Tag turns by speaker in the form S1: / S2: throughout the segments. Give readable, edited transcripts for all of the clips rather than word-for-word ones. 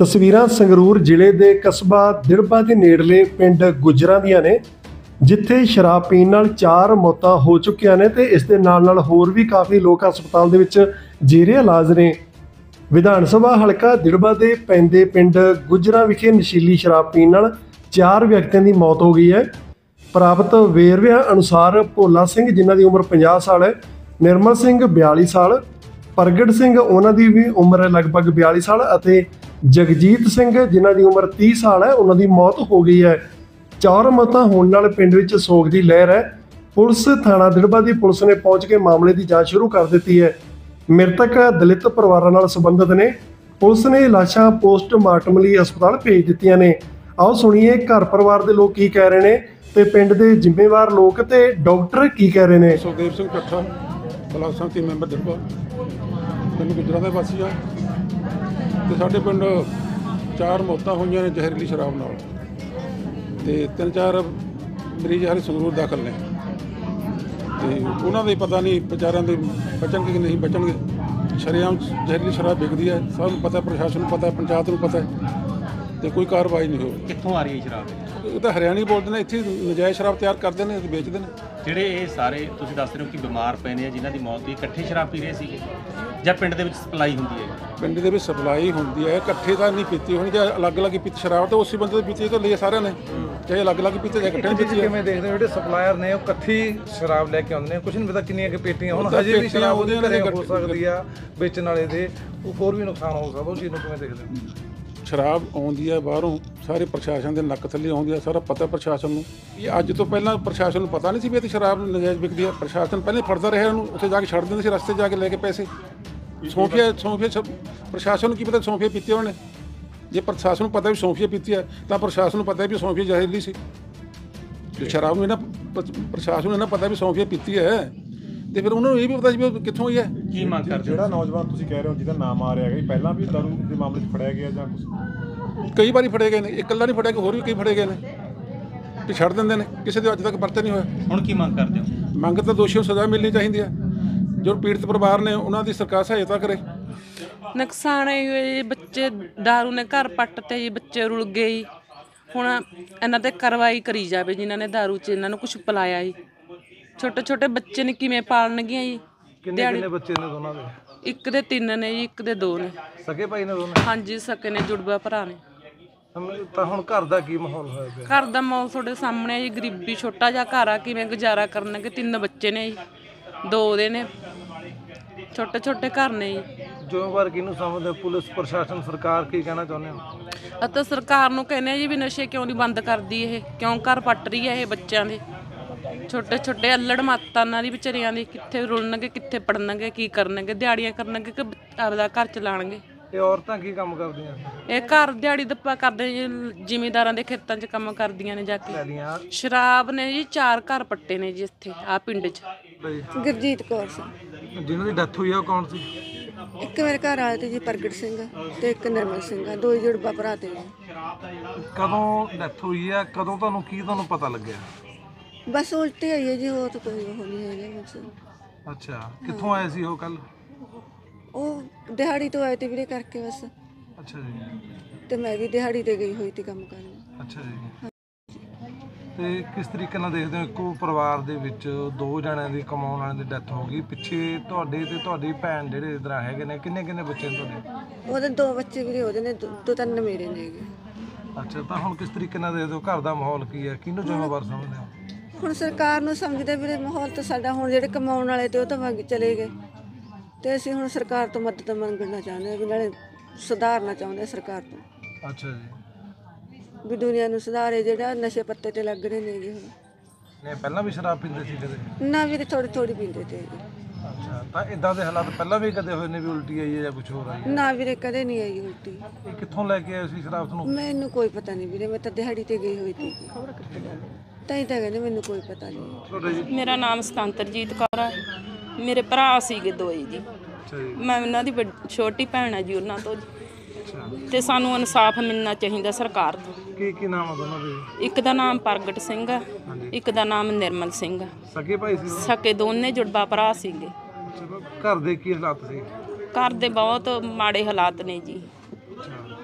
S1: ਤਸਵੀਰਾਂ ਸੰਗਰੂਰ ਜ਼ਿਲ੍ਹੇ ਦੇ ਕਸਬਾ ਦਿੜਬਾ ਦੇ ਨੇੜਲੇ ਪਿੰਡ ਗੁਜਰਾਂ ਦੀਆਂ ਨੇ, ਜਿੱਥੇ ਸ਼ਰਾਬ ਪੀਣ ਨਾਲ 4 ਮੌਤਾਂ ਹੋ ਚੁੱਕੀਆਂ ਨੇ ਤੇ ਇਸ ਦੇ ਨਾਲ ਹੋਰ ਵੀ ਕਾਫੀ ਲੋਕ ਹਸਪਤਾਲ ਦੇ ਵਿੱਚ ਜੇਰੇ ਇਲਾਜ ਨੇ। ਵਿਧਾਨ ਸਭਾ ਹਲਕਾ ਦਿੜਬਾ ਦੇ ਪੈਂਦੇ ਪਿੰਡ ਗੁਜਰਾਂ ਵਿਖੇ ਨਸ਼ੀਲੀ ਸ਼ਰਾਬ ਪੀਣ ਨਾਲ 4 ਵਿਅਕਤੀਆਂ ਦੀ ਮੌਤ ਹੋ ਗਈ ਹੈ। ਪ੍ਰਾਪਤ ਵੇਰਵਿਆਂ ਅਨੁਸਾਰ ਭੋਲਾ ਸਿੰਘ ਜਿਨ੍ਹਾਂ ਦੀ ਉਮਰ 50 ਸਾਲ ਹੈ, ਨਿਰਮਲ ਸਿੰਘ 42 ਸਾਲ, ਪ੍ਰਗਟ ਸਿੰਘ ਉਹਨਾਂ ਦੀ ਵੀ ਉਮਰ ਲਗਭਗ 42 ਸਾਲ ਅਤੇ ਜਗਜੀਤ ਸਿੰਘ ਜਿਨ੍ਹਾਂ ਦੀ ਉਮਰ 30 ਸਾਲ ਹੈ, ਉਹਨਾਂ ਦੀ ਮੌਤ ਹੋ ਗਈ ਹੈ। 4 ਮੌਤਾਂ ਹੋਣ ਨਾਲ ਪਿੰਡ ਵਿੱਚ ਸੋਗ ਦੀ ਲਹਿਰ ਹੈ। ਪੁਲਿਸ ਥਾਣਾ ਦਿੜਬਾ ਦੀ ਪੁਲਿਸ ਨੇ ਪਹੁੰਚ ਕੇ ਮਾਮਲੇ ਦੀ ਜਾਂਚ ਸ਼ੁਰੂ ਕਰ ਦਿੱਤੀ ਹੈ। ਮ੍ਰਿਤਕ ਦਲਿਤ ਪਰਿਵਾਰਾਂ ਨਾਲ ਸੰਬੰਧਿਤ ਨੇ। ਪੁਲਿਸ ਨੇ ਲਾਸ਼ਾਂ ਪੋਸਟਮਾਰਟਮ ਲਈ ਹਸਪਤਾਲ ਭੇਜ ਦਿੱਤੀਆਂ ਨੇ। ਆਓ ਸੁਣੀਏ ਘਰ ਪਰਿਵਾਰ ਦੇ ਲੋਕ ਕੀ ਕਹਿ ਰਹੇ ਨੇ ਤੇ ਪਿੰਡ ਦੇ ਜ਼ਿੰਮੇਵਾਰ ਲੋਕ ਤੇ ਡਾਕਟਰ ਕੀ ਕਹਿ ਰਹੇ ਨੇ।
S2: ਸੁਖਦੇਵ ਸਿੰਘ ਕੱਠਾ, ਬਲਾਕ ਸੰਮਤੀ ਮੈਂਬਰ ਦਿੜਬਾ, ਪਿੰਡ ਗੁਜਰਾਂ ਦੇ ਵਾਸੀ ਆ ਤੇ ਸਾਡੇ ਪਿੰਡ 4 ਮੌਤਾਂ ਹੋਈਆਂ ਨੇ ਜ਼ਹਿਰੀਲੀ ਸ਼ਰਾਬ ਨਾਲ ਤੇ 3-4 ਮਰੀਜ਼ ਹਾਲੇ ਸੰਗਰੂਰ ਦਾਖਲ ਨੇ ਤੇ ਉਹਨਾਂ ਦੇ ਪਤਾ ਨਹੀਂ ਵਿਚਾਰਿਆਂ ਦੇ ਬਚਣਗੇ ਕਿ ਨਹੀਂ ਬਚਣਗੇ। ਸ਼ਰੇਆਮ ਜ਼ਹਿਰੀਲੀ ਸ਼ਰਾਬ ਵਿਕਦੀ ਹੈ, ਸਭ ਨੂੰ ਪਤਾ, ਪ੍ਰਸ਼ਾਸਨ ਨੂੰ ਪਤਾ, ਪੰਚਾਇਤ ਨੂੰ ਪਤਾ ਤੇ ਕੋਈ ਕਾਰਵਾਈ ਨਹੀਂ ਹੋ ਰਹੀ।
S3: ਕਿੱਥੋਂ ਆ ਰਹੀ ਹੈ ਸ਼ਰਾਬ?
S2: ਇਹ ਤਾਂ ਹਰਿਆਣੀ ਬੋਲਦੇ ਨੇ, ਇੱਥੇ ਨਜਾਇਜ਼ ਸ਼ਰਾਬ ਤਿਆਰ ਕਰਦੇ ਨੇ ਤੇ ਵੇਚਦੇ ਨੇ।
S3: ਜਿਹੜੇ ਇਹ ਸਾਰੇ ਤੁਸੀਂ ਦੱਸ ਰਹੇ ਹੋ ਕਿ ਬਿਮਾਰ ਪਏ ਨੇ, ਜਿਨ੍ਹਾਂ ਦੀ ਮੌਤ ਹੋਈ, ਇਕੱਠੇ ਸ਼ਰਾਬ ਪੀ ਰਹੇ ਸੀਗੇ ਜਾਂ ਪਿੰਡ ਦੇ ਵਿੱਚ ਸਪਲਾਈ ਹੁੰਦੀ ਹੈ?
S2: ਪਿੰਡ ਦੇ ਵਿੱਚ ਸਪਲਾਈ ਹੁੰਦੀ ਹੈ, ਇਕੱਠੇ ਤਾਂ ਨਹੀਂ ਪੀਤੀ ਹੋਣੀ। ਜੇ ਅਲੱਗ-ਅਲੱਗ ਹੀ ਪੀਤੀ ਸ਼ਰਾਬ ਤਾਂ ਉਸੇ ਬੰਦੇ ਦੀ ਪੀਤੀ ਤਾਂ ਲਈ ਸਾਰਿਆਂ ਨੇ, ਚਾਹੇ ਅਲੱਗ-ਅਲੱਗ ਪੀਤੇ ਜਾਂ ਇਕੱਠੇ ਪੀਤੀ।
S4: ਕਿਵੇਂ ਦੇਖਦੇ ਹੋ ਜਿਹੜੇ ਸਪਲਾਇਰ ਨੇ ਉਹ ਇਕੱਠੀ ਸ਼ਰਾਬ ਲੈ ਕੇ ਆਉਂਦੇ ਨੇ, ਕੁਝ ਨਹੀਂ ਪਤਾ ਕਿੰਨੀਆਂ ਕਿ ਪੇਟੀਆਂ ਹੁਣ ਹਜੇ ਵੀ ਸ਼ਰਾਬ ਉਹਦੇ ਘਰੇ ਹੋ ਸਕਦੀ ਆ, ਵੇਚਣ ਵਾਲੇ ਦੇ ਹੋਰ ਵੀ ਨੁਕਸਾਨ ਹੋ ਸਕਦਾ। ਉਹ ਚੀਜ਼ ਨੂੰ ਕਿਵੇਂ ਦੇਖਦੇ ਹੋ?
S2: ਸ਼ਰਾਬ ਆਉਂਦੀ ਹੈ ਬਾਹਰੋਂ, ਸਾਰੇ ਪ੍ਰਸ਼ਾਸਨ ਦੇ ਨੱਕ ਥੱਲੇ ਆਉਂਦੀ ਹੈ, ਸਾਰਾ ਪਤਾ ਪ੍ਰਸ਼ਾਸਨ ਨੂੰ। ਇਹ ਅੱਜ ਤੋਂ ਪਹਿਲਾਂ ਪ੍ਰਸ਼ਾਸਨ ਨੂੰ ਪਤਾ ਨਹੀਂ ਸੀ ਵੀ ਇਹ ਸ਼ਰਾਬ ਨਜਾਇਜ਼ ਵਿਕਦੀ ਹੈ। ਪ੍ਰਸ਼ਾਸਨ ਪਹਿਲੇ ਫੜਦਾ ਰਿਹਾ ਉਹਨੂੰ, ਉੱਥੇ ਜਾ ਕੇ ਛੱਡ ਦਿੰਦੇ ਸੀ, ਰਸਤੇ ਜਾ ਕੇ ਲੈ ਕੇ ਪੈਸੇ। ਸੌਂਫੀਆ ਪ੍ਰਸ਼ਾਸਨ ਨੂੰ ਕੀ ਪਤਾ ਸੌਂਫੀਆ ਪੀਤੀ ਉਹਨੇ? ਜੇ ਪ੍ਰਸ਼ਾਸਨ ਨੂੰ ਪਤਾ ਵੀ ਸੌਂਫੀਆ ਪੀਤੀ ਹੈ ਤਾਂ ਪ੍ਰਸ਼ਾਸਨ ਨੂੰ ਪਤਾ ਵੀ ਸੌਂਫੀਆ ਜ਼ਹਿਰੀਲੀ ਸੀ। ਜੇ ਸ਼ਰਾਬ ਨੂੰ ਇਹਨਾਂ ਪ੍ਰਸ਼ਾਸਨ ਨੂੰ ਇਹਨਾਂ ਪਤਾ ਵੀ ਸੌਂਫੀਆ ਪੀਤੀ ਹੈ ਤੇ ਫਿਰ ਉਹਨਾਂ ਨੂੰ ਇਹ ਵੀ ਪਤਾ ਸੀ ਵੀ ਉਹ ਕਿੱਥੋਂ ਹੋਈ ਹੈ।
S3: ਕੀ ਮੰਗ ਕਰਦੇ?
S5: ਜਿਹੜਾ ਨੌਜਵਾਨ ਤੁਸੀਂ ਕਹਿ ਰਹੇ ਹੋ ਜਿਹਦਾ ਨਾਮ ਆ ਰਿਹਾ ਹੈ, ਪਹਿਲਾਂ ਵੀ ਦਾਰੂ ਦੇ ਮਾਮਲੇ 'ਚ ਫੜਿਆ ਗਿਆ ਜਾਂ ਕੁਝ?
S2: ਕਈ ਵਾਰੀ ਫੜੇ ਗਏ ਨੇ, ਇਕੱਲਾ ਨਹੀਂ ਫੜਿਆ, ਹੋਰ ਵੀ ਕਈ ਫੜੇ ਗਏ ਨੇ ਤੇ ਛੱਡ ਦਿੰਦੇ ਨੇ। ਕਿਸੇ ਦੇ ਅੱਜ ਤੱਕ ਪਰਚਾ ਨਹੀਂ ਹੋਇਆ।
S3: ਹੁਣ ਕੀ ਮੰਗ ਕਰਦੇ ਹੋ?
S2: ਮੰਗ ਤਾਂ ਦੋਸ਼ੀਆਂ ਨੂੰ ਸਜ਼ਾ ਮਿਲਣੀ ਚਾਹੀਦੀ ਹੈ। ਜੋ ਪੀੜਤ ਪਰਿਵਾਰ ਨੇ ਉਹਨਾਂ ਦੀ ਸਰਕਾਰ ਸਹਾਇਤਾ ਕਰੇ।
S6: ਨੁਕਸਾਨ ਇਹ ਹੋਇਆ ਜੀ, ਬੱਚੇ ਦਾਰੂ ਨੇ ਘਰ ਪੱਟ ਤੇ ਜੀ, ਬੱਚੇ ਰੁਲ ਗਏ ਜੀ। ਹੁਣ ਇਹਨਾਂ ਤੇ ਕਾਰਵਾਈ ਕਰੀ ਜਾਵੇ ਜਿਨ੍ਹਾਂ ਨੇ ਦਾਰੂ 'ਚ ਇਹਨਾਂ ਨੂੰ ਕੁਝ ਪਿਲਾਇਆ ਜੀ। ਛੋਟੇ ਛੋਟੇ ਬੱਚੇ ਨੇ ਕਿਵੇਂ ਪਾਲਣਗੀਆਂ ਜੀ?
S4: ਕਿੰਨੇ ਬੱਚੇ ਨੇ ਦੋਨਾਂ ਦੇ?
S6: ਇੱਕ ਦੇ 3 ਨੇ ਜੀ, ਇੱਕ ਦੇ 2 ਨੇ।
S4: ਸਕੇ ਭਾਈ ਨੇ ਦੋਨੇ?
S6: ਹਾਂਜੀ ਸਕੇ ਨੇ, ਜੁੜਵਾ ਭਰਾ ਨੇ।
S4: ਤਾਂ ਹੁਣ ਘਰ ਦਾ ਕੀ ਮਾਹੌਲ ਹੋਇਆ ਪਿਆ?
S6: ਘਰ ਦਾ ਮਾਹੌਲ ਤੁਹਾਡੇ ਸਾਹਮਣੇ ਜੀ, ਗਰੀਬੀ, ਛੋਟਾ ਜਿਹਾ ਘਰ ਆ, ਕਿਵੇਂ ਗੁਜ਼ਾਰਾ ਕਰਨਗੇ? 3 ਬੱਚੇ ਨੇ ਜੀ, 2 ਉਹਦੇ ਨੇ, ਛੋਟੇ ਛੋਟੇ ਘਰ ਨੇ ਜੀ।
S4: ਜ਼ਿੰਮੇਵਾਰ ਕਿਹਨੂੰ ਸਮਝਦੇ? ਪੁਲਿਸ ਪ੍ਰਸ਼ਾਸਨ, ਸਰਕਾਰ? ਕੀ ਕਹਿਣਾ ਚਾਹੁੰਦੇ ਹੋ?
S6: ਅਤੇ ਸਰਕਾਰ ਨੂੰ ਕਹਿੰਦੇ ਜੀ ਵੀ ਨਸ਼ੇ ਕਿਉਂ ਨਹੀਂ ਬੰਦ ਕਰਦੀ? ਇਹ ਕਿਉਂ ਘਰ ਪੱਟ ਰਹੀ ਹੈ? ਇਹ ਬੱਚਿਆਂ ਦੇ ਛੋਟੇ ਛੋਟੇ ਅੱਲੜ ਮਾਤਾਂ ਨਾਲ ਹੀ ਵਿਚਾਰਿਆਂ ਦੀ, ਕਿੱਥੇ ਰੁਲਣਗੇ, ਕਿੱਥੇ ਪੜਨਗੇ, ਕੀ ਕਰਨਗੇ? ਦਿਹਾੜੀਆਂ ਕਰਨਗੇ ਕਿ ਆਪਦਾ ਘਰ ਚਲਾਉਣਗੇ?
S4: ਇਹ ਔਰਤਾਂ ਕੀ ਕੰਮ ਕਰਦੀਆਂ?
S6: ਇਹ ਘਰ ਦਿਹਾੜੀ ਦੱਪਾ ਕਰਦੇ ਜੀ, ਜ਼ਿਮੀਂਦਾਰਾਂ ਦੇ ਖੇਤਾਂ 'ਚ ਕੰਮ ਕਰਦੀਆਂ ਨੇ ਜਾ ਕੇ। ਸ਼ਰਾਬ ਨੇ ਜੀ 4 ਘਰ ਪੱਟੇ ਨੇ ਜੀ ਇੱਥੇ ਆ ਪਿੰਡ 'ਚ।
S7: ਗੁਰਜੀਤ ਕੌਰ ਸਿੰਘ।
S4: ਜਿਹਨਾਂ ਦੀ ਡੈਥ ਹੋਈ ਆ ਉਹ ਕੌਣ ਸੀ?
S7: ਇੱਕ ਮੇਰੇ ਘਰ ਆਏ ਤੇ ਜੀ ਪ੍ਰਗਟ ਸਿੰਘ ਤੇ ਇੱਕ ਨਿਰਮਲ ਸਿੰਘ ਆ, 2 ਜੁੜਵਾ ਭਰਾ ਤੇ।
S4: ਕਦੋਂ ਡੈਥ ਹੋਈ ਆ? ਕਦੋਂ ਤੁਹਾਨੂੰ ਪਤਾ ਲੱਗਿਆ?
S7: ਬਸ ਉਲਟੀ ਆਈ ਹੈ ਜੀ, ਹੋਰ ਤਾਂ ਕੋਈ ਉਹ ਨਹੀਂ ਹੈਗਾ ਬਸ।
S4: ਅੱਛਾ, ਕਿੱਥੋਂ ਆਏ ਸੀ ਉਹ ਕੱਲ?
S7: ਉਹ ਦਿਹਾੜੀ ਤੋਂ ਆਏ ਤੇ ਵੀਰੇ ਕਰਕੇ ਬਸ।
S4: ਅੱਛਾ ਜੀ।
S7: ਤੇ ਮੈਂ ਵੀ ਦਿਹਾੜੀ ਤੇ ਗਈ ਹੋਈ ਤੇ ਕੰਮ ਕਰਨ।
S4: ਅੱਛਾ ਜੀ। ਤੇ ਕਿਸ ਤਰੀਕੇ ਨਾਲ ਦੇਖਦੇ ਹੋ ਇੱਕੋ ਪਰਿਵਾਰ ਦੇ ਵਿੱਚ 2 ਜਣਿਆਂ ਦੀ ਕਮਾਉਣ ਵਾਲਿਆਂ ਦੀ ਡੈਥ ਹੋ ਗਈ? ਪਿੱਛੇ ਤੁਹਾਡੇ ਤੇ ਤੁਹਾਡੀ ਭੈਣ ਜਿਹੜੇ ਇਧਰ ਹੈਗੇ ਨੇ, ਕਿੰਨੇ ਬੱਚੇ ਨੇ ਤੁਹਾਡੇ?
S7: ਉਹਦੇ 2 ਬੱਚੇ ਵੀਰੇ ਉਹਦੇ ਨੇ, 2-3 ਮੇਰੇ ਨੇ ਹੈਗੇ।
S4: ਅੱਛਾ, ਤਾਂ ਹੁਣ ਕਿਸ ਤਰੀਕੇ ਨਾਲ ਦੇਖਦੇ ਹੋ? ਘਰ ਦਾ ਮਾਹੌਲ ਕੀ ਹੈ? ਕਿਹਨੂੰ ਜ਼ਿੰਮੇਵਾਰ ਸਮਝਦੇ ਹੋ?
S7: ਹੁਣ ਸਰਕਾਰ ਨੂੰ ਸਮਝਦੇ ਵੀਰੇ, ਮਾਹੌਲ ਤਾਂ ਸਾਡਾ ਹੁਣ ਜਿਹੜੇ ਕਮਾਉਣ ਵਾਲੇ ਤੇ ਉਹ ਤਾਂ ਵਗ ਚਲੇ ਗਏ ਤੇ ਅਸੀਂ ਹੁਣ ਸਰਕਾਰ ਤੋਂ ਮਦਦ ਮੰਗਣਾ ਚਾਹੁੰਦੇ ਹਾਂ, ਵੀ ਨਾਲੇ ਸੁਧਾਰਨਾ ਚਾਹੁੰਦੇ ਸਰਕਾਰ ਤੋਂ।
S4: ਅੱਛਾ ਜੀ।
S7: ਵੀ ਦੁਨੀਆ ਨੂੰ ਸੁਧਾਰੇ, ਜਿਹੜਾ ਨਸ਼ੇ ਪੱਤੇ ਤੇ ਲੱਗ ਰਹੇ ਨੇ ਜੀ ਹੁਣ।
S4: ਨਹੀਂ, ਪਹਿਲਾਂ ਵੀ ਸ਼ਰਾਬ ਪੀਂਦੇ ਸੀ ਕਦੇ?
S7: ਨਾ ਵੀਰੇ, ਥੋੜੀ ਪੀਂਦੇ ਤੇ।
S4: ਅੱਛਾ, ਤਾਂ ਇਦਾਂ ਦੇ ਹਾਲਾਤ ਪਹਿਲਾਂ ਵੀ ਕਦੇ ਹੋਏ ਨੇ ਵੀ ਉਲਟੀ ਆਈ ਹੈ ਜਾਂ ਕੁਝ ਹੋਰ ਆਈ ਹੈ?
S7: ਨਾ ਵੀਰੇ, ਕਦੇ ਨਹੀਂ ਆਈ ਉਲਟੀ।
S4: ਇਹ ਕਿੱਥੋਂ ਲੈ ਕੇ ਆਏ ਸੀ ਸ਼ਰਾਬ ਤੁਹਾਨੂੰ?
S7: ਮੈਨੂੰ ਕੋਈ ਪਤਾ ਨਹੀਂ ਵੀਰੇ, ਮੈਂ ਤਾਂ ਦਿਹਾੜੀ ਤੇ ਗਈ ਹੋਈ ਸੀ। ਤਾਂ ਹੀ ਤਾਂ ਕਹਿੰਦੇ, ਮੈਨੂੰ ਕੋਈ ਪਤਾ ਨਹੀਂ।
S6: ਮੇਰਾ ਨਾਮ ਸੁਤੰਤਰਜੀਤ ਕੌਰ ਹੈ। ਮੇਰੇ ਭਰਾ ਸੀਗੇ 2 ਜੀ। ਮੈਂ ਉਹਨਾਂ ਦੀ ਛੋਟੀ ਭੈਣ ਹੈ ਜੀ, ਉਹਨਾਂ ਤੋਂ ਜੀ। ਤੇ ਸਾਨੂੰ ਇਨਸਾਫ ਮਿਲਣਾ ਚਾਹੀਦਾ ਸਰਕਾਰ ਤੋਂ।
S4: ਕੀ ਨਾਮ ਆ ਦੋਨਾਂ ਦੇ?
S6: ਇੱਕ ਦਾ ਨਾਮ ਪ੍ਰਗਟ ਸਿੰਘ ਆ, ਇੱਕ ਦਾ ਨਾਮ ਨਿਰਮਲ ਸਿੰਘ ਆ।
S4: ਸਕੇ ਭਾਈ ਸੀ?
S6: ਸਕੇ ਦੋਨੇ ਜੁੜਵਾ ਭਰਾ ਸੀਗੇ।
S4: ਘਰ ਦੇ ਕੀ ਹਾਲਾਤ ਸੀ?
S6: ਘਰ ਦੇ ਬਹੁਤ ਮਾੜੇ ਹਾਲਾਤ ਨੇ ਜੀ।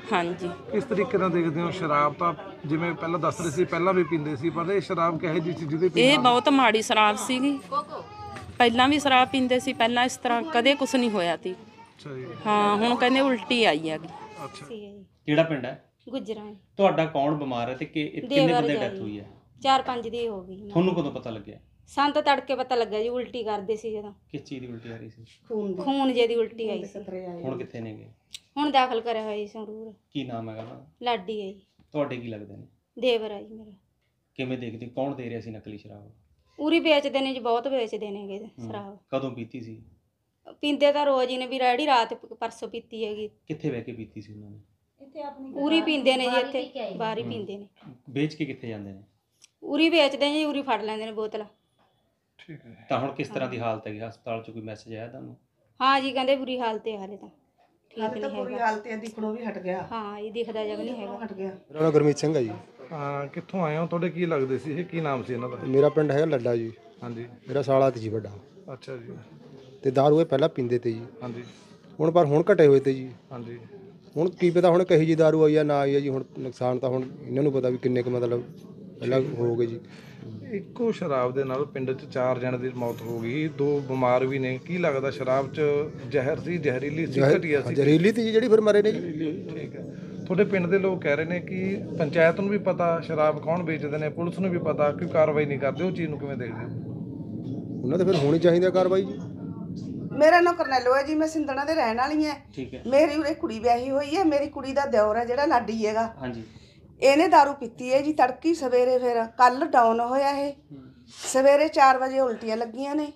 S8: ਹਾਂਜੀ।
S4: ਕਿਸ ਤਰੀਕੇ ਨਾਲ ਦੇਖਦੇ ਹੋ ਸ਼ਰਾਬ ਤਾਂ ਜਿਵੇਂ ਪਹਿਲਾਂ ਦੱਸ ਰਹੇ ਸੀ ਪਹਿਲਾਂ ਵੀ ਪੀਂਦੇ ਸੀ, ਪਰ ਇਹ ਸ਼ਰਾਬ ਕਿਹੋ ਜਿਹੀ ਸੀ ਜਿਹਦੇ ਪੀਣ
S8: ਇਹ
S4: ਨਾਲ?
S8: ਬਹੁਤ ਮਾੜੀ ਸ਼ਰਾਬ ਸੀਗੀ। ਪਹਿਲਾਂ ਵੀ ਸ਼ਰਾਬ ਪੀਂਦੇ ਸੀ, ਪਹਿਲਾਂ ਇਸ ਤਰ੍ਹਾਂ ਕਦੇ ਕੁਝ ਨਹੀਂ ਹੋਇਆ ਤੀ।
S4: ਅੱਛਾ ਜੀ।
S8: ਹਾਂ, ਹੁਣ ਕਹਿੰਦੇ ਉਲਟੀ ਆਈ ਹੈਗੀ।
S4: ਅੱਛਾ।
S3: ਕਿਹੜਾ ਪਿੰਡ ਹੈ?
S9: ਗੁਜਰਾਂ।
S3: ਤੁਹਾਡਾ ਕੌਣ ਬਿਮਾਰ ਹੈ ਤੇ ਕਿੰਨੇ ਬੰਦੇ ਡੈਥ ਹੋਈ ਹੈ?
S9: 4-5 ਦੀ ਹੋ ਗਈ।
S3: ਤੁਹਾਨੂੰ ਕਦੋਂ ਪਤਾ ਲੱਗਿਆ?
S9: ਸਾਨੂੰ ਤਾਂ ਤੜਕੇ ਪਤਾ ਲੱਗਿਆ ਜੀ, ਉਲਟੀ ਕਰਦੇ ਸੀ ਜਦੋਂ।
S3: ਕਿਸ ਚੀਜ਼ ਦੀ ਉਲਟੀ ਆ ਰਹੀ ਸੀ?
S9: ਖੂਨ ਜੇ ਦੀ ਉਲਟੀ ਆਈ ਸੀ।
S3: ਹੁਣ ਕਿੱਥੇ ਨੇਗੇ?
S9: ਹੁਣ ਦਾਖਲ ਕਰਿਆ ਹੋਇਆ ਜੀ ਸੰਗਰੂਰ।
S3: ਕੀ ਨਾਮ ਹੈਗਾ ਉਹਨਾਂ ਦਾ?
S9: ਲਾਡੀ ਹੈ ਜੀ।
S3: ਤੁਹਾਡੇ ਕੀ ਲੱਗਦੇ ਨੇ?
S9: ਦੇਵਰ ਹੈ ਜੀ ਮੇਰਾ।
S3: ਕਿਵੇਂ ਦੇਖਦੇ ਹੋ? ਕੌਣ ਦੇ ਰਿਹਾ ਸੀ ਨਕਲੀ ਸ਼ਰਾਬ?
S9: ਉਰੀ ਵੇਚਦੇ ਨੇ ਜੀ, ਬਹੁਤ ਵੇਚਦੇ ਨੇਗੇ ਸ਼ਰਾਬ।
S3: ਕਦੋਂ ਪੀਤੀ ਸੀ?
S9: ਪੀਂਦੇ ਤਾਂ ਰੋਜ਼ ਹੀ ਨੇ ਵੀ, ਰੈਡੀ ਰਾਤ ਪਰਸੋਂ ਪੀਤੀ ਹੈਗੀ।
S3: ਕਿੱਥੇ ਬਹਿ ਕੇ ਪੀਤੀ ਸੀ ਉਹਨਾਂ ਨੇ?
S9: ਉਰੀ ਪੀਂਦੇ ਨੇ ਜੀ, ਇੱਥੇ ਬਾਹਰ ਹੀ ਪੀਂਦੇ ਨੇ।
S3: ਵੇਚ ਕੇ ਕਿੱਥੇ ਜਾਂਦੇ ਨੇ?
S9: ਉਰੀ ਵੇਚਦੇ ਨੇ ਜੀ, ਉਰੀ ਫੜ ਲੈਂਦੇ ਨੇ ਬੋਤਲ।
S4: ਠੀਕ ਹੈ।
S3: ਤਾਂ ਹੁਣ ਕਿਸ ਤਰ੍ਹਾਂ ਦੀ ਹਾਲਤ ਹੈਗੀ? ਹਸਪਤਾਲ 'ਚ ਕੋਈ ਮੈਸੇਜ ਆਇਆ ਤੁਹਾਨੂੰ?
S9: ਹਾਂ ਜੀ, ਕਹਿੰਦੇ ਬੁਰੀ ਹਾਲਤ ਹੈ ਹਾਲੇ ਤਾਂ। ਠੀਕ ਨਹੀਂ ਹੈਗਾ।
S10: ਬੁਰੀ ਹਾਲਤ ਹੈ, ਦਿਖਣੋਂ ਵੀ ਹਟ ਗਿਆ।
S9: ਹਾਂ, ਇਹ ਦਿਖਦਾ ਜਗ ਨਹੀਂ ਹੈਗਾ।
S10: ਹਟ ਗਿਆ।
S11: ਮੇਰਾ ਨਾਮ ਗੁਰਮੀਤ ਸਿੰਘ ਹੈ ਜੀ।
S4: ਕਿੱਥੋਂ ਆਏ ਹੋ? ਤੁਹਾਡੇ ਕੀ ਲੱਗਦੇ ਸੀ ਇਹ? ਕੀ ਨਾਮ ਸੀ ਇਹਨਾਂ ਦਾ?
S11: ਮੇਰਾ ਪਿੰਡ ਹੈਗਾ ਲੱਡਾ ਜੀ।
S4: ਹਾਂਜੀ।
S11: ਮੇਰਾ ਸਾਲਾ ਤੇ ਜੀ ਵੱਡਾ।
S4: ਅੱਛਾ ਜੀ।
S11: ਤੇ ਦਾਰੂ ਇਹ ਪਹਿਲਾਂ ਪੀਂਦੇ ਤੇ ਜੀ।
S4: ਹਾਂਜੀ।
S11: ਹੁਣ ਘਟੇ ਹੋਏ ਤੇ ਜੀ।
S4: ਹਾਂਜੀ।
S11: ਹੁਣ ਕੀ ਪਤਾ ਹੁਣ ਕਹੀ ਜੀ ਦਾਰੂ ਆਈ ਆ ਨਾ ਆਈ ਆ ਜੀ। ਹੁਣ ਨੁਕਸਾਨ ਤਾਂ ਹੁਣ ਇਹਨਾਂ ਨੂੰ ਪਤਾ ਵੀ ਕਿੰਨੇ ਕੁ ਮਤਲਬ ਪਹਿਲਾਂ ਹੋ ਗਏ ਜੀ।
S4: ਇੱਕੋ ਸ਼ਰਾਬ ਦੇ ਨਾਲ ਪਿੰਡ 'ਚ 4 ਜਣਿਆਂ ਦੀ ਮੌਤ ਹੋ ਗਈ, 2 ਬਿਮਾਰ ਵੀ ਨੇ। ਕੀ ਲੱਗਦਾ ਸ਼ਰਾਬ 'ਚ ਜ਼ਹਿਰ ਸੀ, ਜ਼ਹਿਰੀਲੀ ਸੀ, ਘਟੀਆ ਸੀ?
S11: ਜ਼ਹਿਰੀਲੀ ਤੀ ਜੀ ਜਿਹੜੀ ਫਿਰ ਮਰੇ ਨੇ ਜੀ।
S4: ਠੀਕ ਹੈ। ਤੁਹਾਡੇ ਪਿੰਡ ਦੇ ਲੋਕ ਕਹਿ ਰਹੇ ਨੇ ਕਿ ਪੰਚਾਇਤ ਨੂੰ ਵੀ ਪਤਾ ਸ਼ਰਾਬ ਕੌਣ ਵੇਚਦੇ ਨੇ, ਪੁਲਿਸ ਨੂੰ ਵੀ ਪਤਾ, ਕੋਈ ਕਾਰਵਾਈ ਨਹੀਂ ਕਰਦੇ। ਉਹ ਚੀਜ਼ ਨੂੰ ਕਿਵੇਂ ਦੇਖਦੇ ਹੋ?
S11: ਉਹਨਾਂ ਤੇ ਫਿਰ ਹੋਣੀ ਚਾਹੀਦੀ ਆ ਕਾਰਵਾਈ ਜੀ।
S10: ਮੇਰਾ ਨਾਂ ਕਰਨੈਲੋ ਹੈ ਜੀ, ਮੈਂ ਸਿੰਧਣਾ ਦੇ ਰਹਿਣ ਵਾਲੀ ਹਾਂ।
S3: ਠੀਕ ਹੈ।
S10: ਮੇਰੀ ਉਰੇ ਕੁੜੀ ਵਿਆਹੀ ਹੋਈ ਹੈ। ਮੇਰੀ ਕੁੜੀ ਦਾ ਦਿਓਰ ਹੈ ਜਿਹੜਾ ਲਾਡੀ ਹੈਗਾ।
S3: ਹਾਂਜੀ।
S10: ਇਹਨੇ ਦਾਰੂ ਪੀਤੀ ਹੈ ਜੀ ਤੜਕੀ ਸਵੇਰੇ, ਫਿਰ ਕੱਲ ਡਾਊਨ ਹੋਇਆ ਇਹ। ਸਵੇਰੇ 4 ਵਜੇ ਉਲਟੀਆਂ ਲੱਗੀਆਂ ਨੇ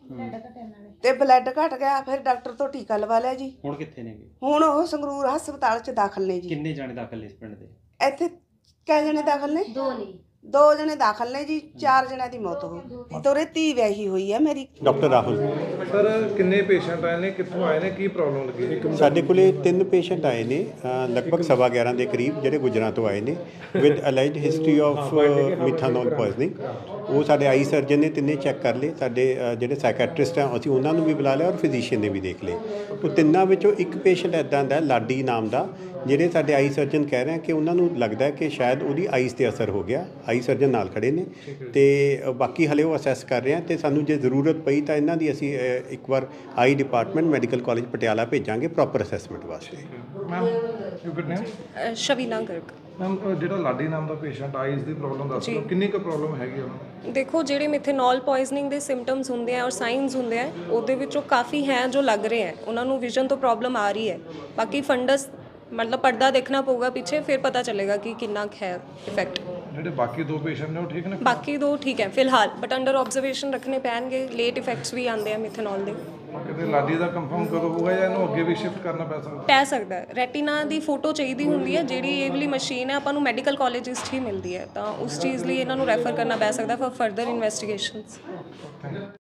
S10: ਤੇ ਬਲੱਡ ਘਟ ਗਿਆ। ਫਿਰ ਡਾਕਟਰ ਤੋਂ ਟੀਕਾ ਲਵਾ ਲਿਆ ਜੀ।
S3: ਹੁਣ ਕਿੱਥੇ ਨੇਗੇ?
S10: ਹੁਣ ਉਹ ਸੰਗਰੂਰ ਹਸਪਤਾਲ 'ਚ ਦਾਖਲ ਨੇ ਜੀ।
S3: ਕਿੰਨੇ ਜਾਣੇ ਦਾਖਲ ਨੇ ਇਸ ਪਿੰਡ ਦੇ?
S10: ਇੱਥੇ ਕਿੰਨੇ ਜਣੇ ਦਾਖਲ ਨੇ? 2 ਜਣੇ ਦਾਖਲ ਨੇ ਜੀ। 4 ਜਣਿਆਂ ਦੀ ਮੌਤ ਹੋ ਗਈ। ਤੇ ਉਹਦੇ ਧੀ ਵਿਆਹੀ ਹੋਈ ਹੈ ਮੇਰੀ।
S12: ਡਾਕਟਰ ਰਾਹੁਲ
S4: ਸਰ, ਕਿੰਨੇ ਪੇਸ਼ੈਂਟ ਆਏ ਨੇ, ਕਿੱਥੋਂ ਆਏ ਨੇ, ਕੀ ਪ੍ਰੋਬਲਮ ਲੱਗੀ?
S12: ਸਾਡੇ ਕੋਲੇ 3 ਪੇਸ਼ੈਂਟ ਆਏ ਨੇ, ਲਗਭਗ 11:15 ਦੇ ਕਰੀਬ, ਜਿਹੜੇ ਗੁਜਰਾਂ ਤੋਂ ਆਏ ਨੇ with alleged history of methanol poisoning. ਉਹ ਸਾਡੇ ਆਈ ਸਰਜਨ ਨੇ ਤਿੰਨੇ ਚੈੱਕ ਕਰ ਲਏ। ਸਾਡੇ ਜਿਹੜੇ ਸਾਈਕੈਟਰਿਸਟ ਆ ਅਸੀਂ ਉਹਨਾਂ ਨੂੰ ਵੀ ਬੁਲਾ ਲਿਆ ਔਰ ਫਿਜ਼ੀਸ਼ੀਅਨ ਨੇ ਵੀ ਦੇਖ ਲਏ। ਉਹ ਤਿੰਨਾਂ ਵਿੱਚੋਂ ਇੱਕ ਪੇਸ਼ੈਂਟ ਇੱਦਾਂ ਦਾ ਲਾਡੀ ਨਾਮ ਦਾ, ਜਿਹੜੇ ਸਾਡੇ ਆਈ ਸਰਜਨ ਕਹਿ ਰਹੇ ਕਿ ਉਹਨਾਂ ਨੂੰ ਲੱਗਦਾ ਕਿ ਸ਼ਾਇਦ ਉਹਦੀ ਆਈਜ਼ 'ਤੇ ਅਸਰ ਹੋ ਗਿਆ। ਆਈ ਸਰਜਨ ਨਾਲ ਖੜੇ ਨੇ ਤੇ ਬਾਕੀ ਹਲੇ ਉਹ ਅਸੈਸ ਕਰ ਰਹੇ ਆ ਤੇ ਸਾਨੂੰ ਜੇ ਜ਼ਰੂਰਤ ਪਈ ਤਾਂ ਇਹਨਾਂ ਦੀ ਅਸੀਂ ਇੱਕ ਵਾਰ eye department medical college Patiala ਭੇਜਾਂਗੇ ਪ੍ਰੋਪਰ ਅਸੈਸਮੈਂਟ ਵਾਸਤੇ।
S4: Ma'am, you good name?
S8: Shavina Garg.
S4: Ma'am, ਜਿਹੜਾ ਲਾਡੀ ਨਾਮ ਦਾ ਪੇਸ਼ੈਂਟ ਆਈਜ਼ ਦੀ ਪ੍ਰੋਬਲਮ ਦੱਸ ਦਿਓ, ਕਿੰਨੀ ਕੁ ਪ੍ਰੋਬਲਮ ਹੈਗੀ ਉਹਨੂੰ?
S8: ਦੇਖੋ, ਜਿਹੜੇ ਮਿਥੇਨੋਲ ਪੋਇਜ਼ਨਿੰਗ ਦੇ ਸਿੰਪਟਮਸ ਹੁੰਦੇ ਆ ਔਰ ਸਾਈਨਸ ਹੁੰਦੇ ਆ, ਉਹਦੇ ਵਿੱਚੋਂ ਕਾਫੀ ਹੈ ਜੋ ਲੱਗ ਰਹੇ ਹੈ। ਉਹਨਾਂ ਨੂੰ ਵਿਜ਼ਨ ਤੋਂ ਪ੍ਰੋਬਲਮ ਆ ਰਹੀ ਹੈ। ਬਾਕੀ ਫੰਡਸ मतलब पर्दा देखना पड़ेगा पीछे, फिर पता चलेगा कि कितना है इफेक्ट।
S4: ਜਿਹੜੇ ਬਾਕੀ 2 ਪੇਸ਼ੈਂਟ ਨੇ ਉਹ ਠੀਕ ਨੇ?
S8: बाकी 2 ठीक है फिलहाल, बट अंडर ऑब्जर्वेशन रखने पैणगे। लेट इफेक्ट्स भी आते हैं मिथेनॉल ਦੇ।
S4: ਕਿਤੇ ਲਾਡੀ ਦਾ ਕੰਫਰਮ ਕਦੋਂ ਹੋਊਗਾ ਜਾਂ ਇਹਨੂੰ ਅੱਗੇ ਵੀ ਸ਼ਿਫਟ ਕਰਨਾ ਪੈ
S8: ਸਕਦਾ ਹੈ। ਰੈਟੀਨਾ ਦੀ ਫੋਟੋ ਚਾਹੀਦੀ ਹੁੰਦੀ ਹੈ, ਜਿਹੜੀ ਇਹ ਵਾਲੀ ਮਸ਼ੀਨ ਹੈ ਆਪਾਂ ਨੂੰ ਮੈਡੀਕਲ ਕਾਲਜਿਸ 'ਚ ਹੀ ਮਿਲਦੀ ਹੈ, ਤਾਂ ਉਸ ਚੀਜ਼ ਲਈ ਇਹਨਾਂ ਨੂੰ ਰੈਫਰ ਕਰਨਾ ਪੈ ਸਕਦਾ ਫॉर ਫਰਦਰ ਇਨਵੈਸਟੀਗੇਸ਼ਨਸ।